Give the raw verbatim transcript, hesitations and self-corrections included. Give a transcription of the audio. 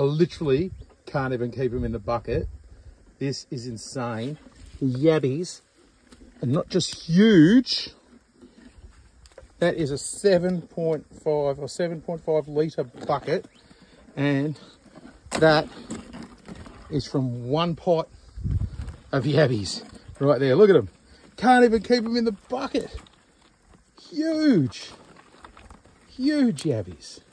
I literally can't even keep them in the bucket. This is insane. The yabbies are not just huge. That is a seven point five or seven point five litre bucket. And that is from one pot of yabbies right there. Look at them. Can't even keep them in the bucket. Huge. Huge yabbies.